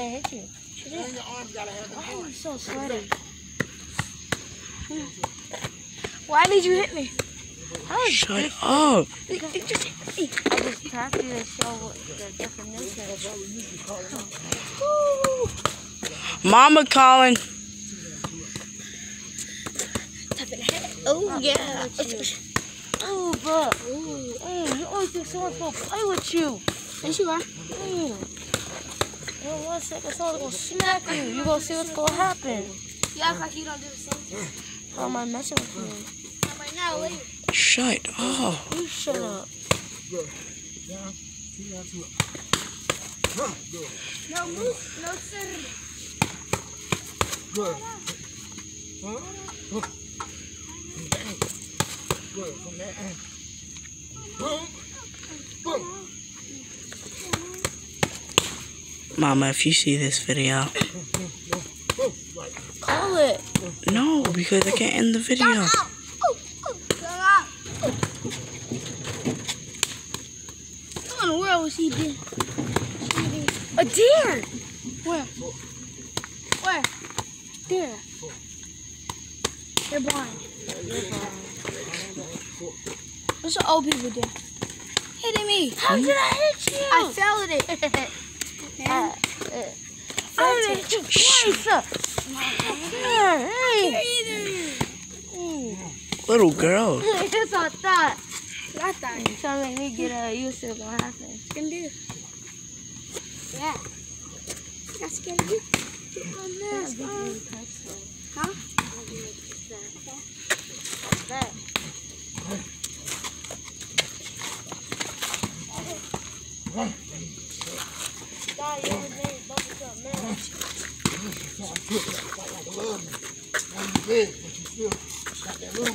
didn't hit you. She did. Your arms gotta have Why are you so sweaty? Why did you hit me? Shut up. You just hit me. I just tapped you to show what the definition is. Mama calling. Oh, yeah. Oh, bro. You always think someone's going to play with you. Yes, you are. In 1 second, someone's going to smack you. You're going to see what's going to happen. You act like you don't do the same thing. How am I messing with you? I'm like, now, later. Shut up. You shut up. No move, no sir. Good. Good. From that end. Boom. Boom. Mama, if you see this video. Call it. No, because I can't end the video. What in the world was he doing? A deer! Where? Where? Deer. They're blind. What's the old people do? Hitting me. How did I hit you? I fell at it. I hit you twice. Little girl. That's what I thought. I thought You're trying to make me get used to what's going to happen. you can do. Yeah. That's scared of you. Oh, no. Huh? That. Big, but you still got that room.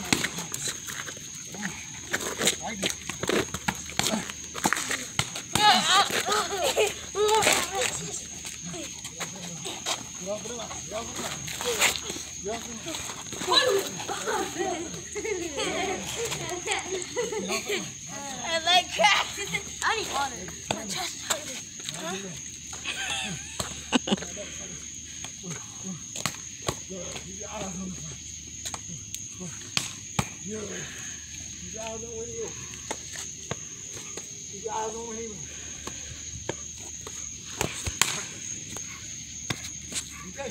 I like crack. I need water. My chest hurts. Huh? Keep your eyes on the front. Keep your eyes on where he is. Keep your eyes on where he is. Okay.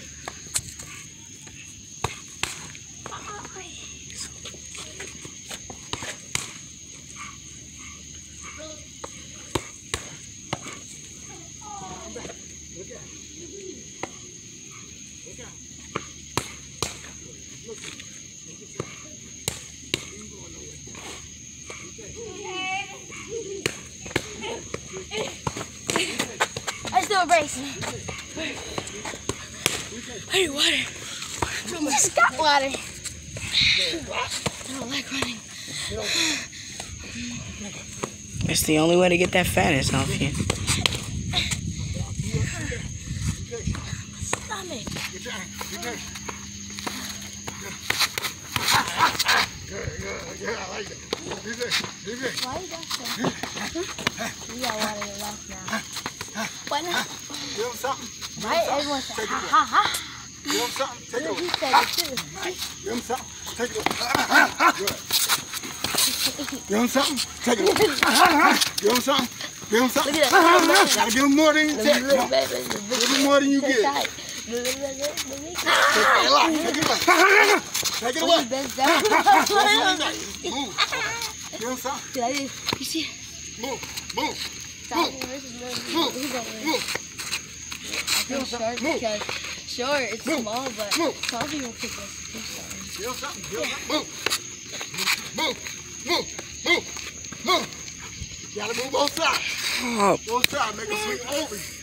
Let's do a race. I need water. Just got water. I don't like running. It's the only way to get that fatness off you. Stomach. Good, I like that. Why you got that? You got water in your mouth now. Why not? Give him something. Why everyone say ha ha ha? Give him something. Take it He away. said it too. Give him something. Take it away. Good. Give him something. Take it away. Give him something. Give him something. Look at that. Gotta give him more than you take. Come on. Give him more than you get. Take it away. Take it away. Move. Give him something. You see? Move. Move. Sure, it's Move. small, but Move. some people could just do something. Give him something. Give him something. Move. Move. Move. Move. Move. You gotta move both sides. Stop. Both sides. Make him swing over you.